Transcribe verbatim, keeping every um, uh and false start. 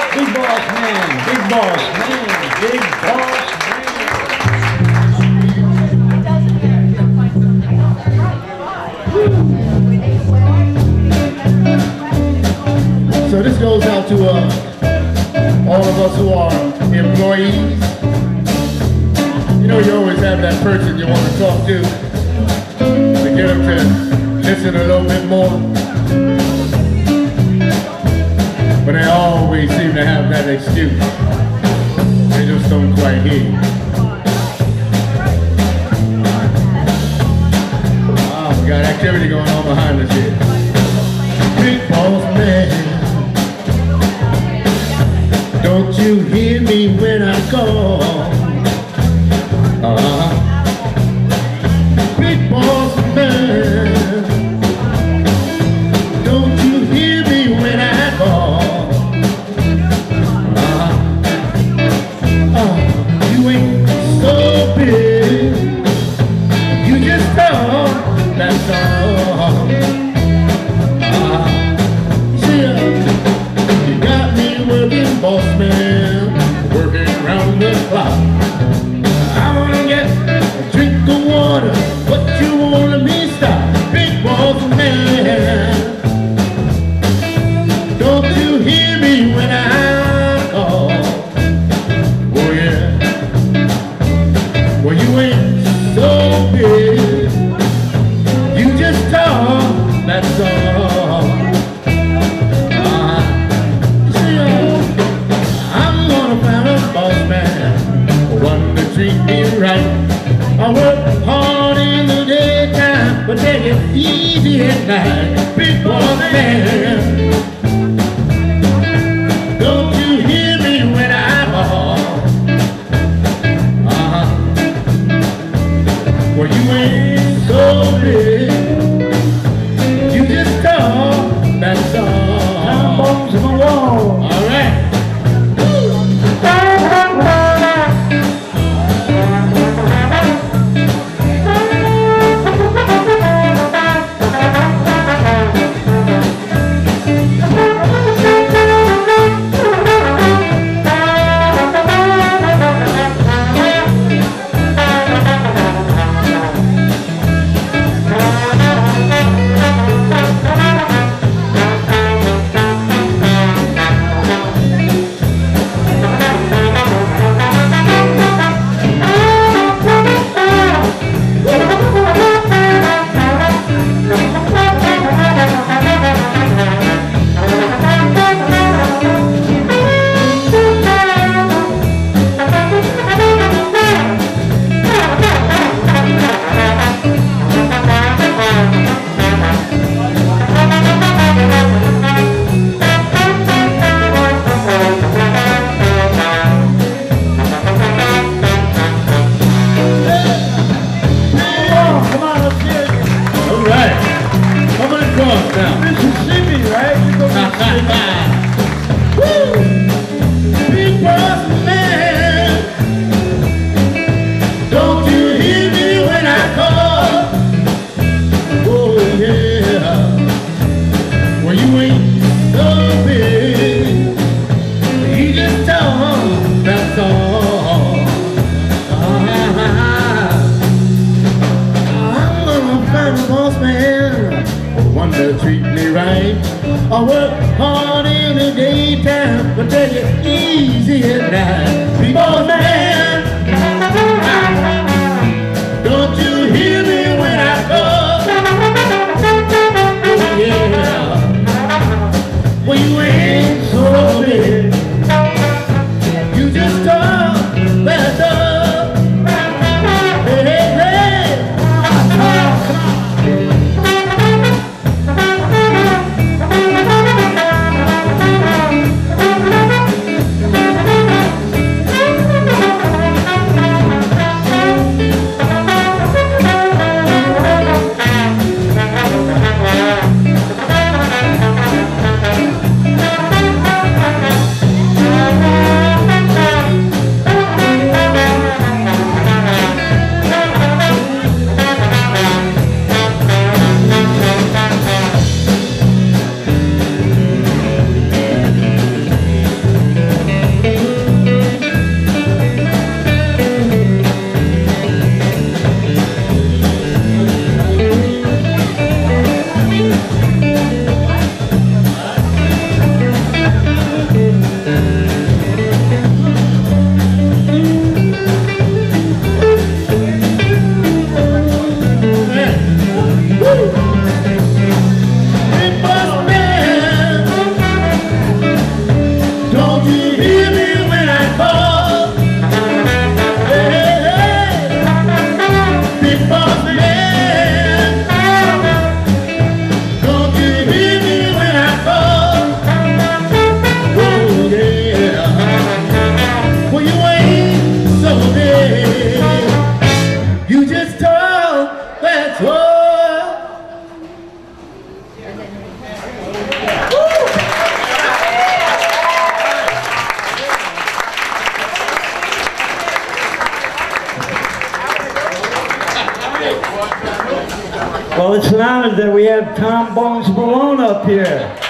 Big boss man, big boss man, big boss man. So this goes out to uh, all of us who are employees. You know, you always have that person you want to talk to to get them to listen a little bit more. But they always seem to have that excuse. They just don't quite hear you. Oh, we got activity going on behind us here. Big boss man, don't you hear me when I call? Uh-huh. Big boss man, don't you hear me when I call? Uh-huh. Oh, you ain't so big, you just talk, that's all. Uh-huh. See ya, you got me working, boss man, working round the clock. I wanna get a drink of water, but you wanna me stop. Big boss man, don't you hear me when I call? Oh yeah, well you ain't so big, you just talk, that's all. Uh, see, I'm gonna find a boss man, one to treat me right. I work hard in the daytime, but take it easy at night. Big boss man, don't you hear me when I call? Uh-huh. Well, you ain't so big, you just talk, that's all. Time bombs in the wall. All right. Treat me right. I work hard in the daytime, but take it easy at night. Big boss man, don't you hear me when I call? Oh yeah, well you ain't so big, you just talk, that's all. Hey, hey, hey. Well, it's an honor that we have Tom Bones Malone up here.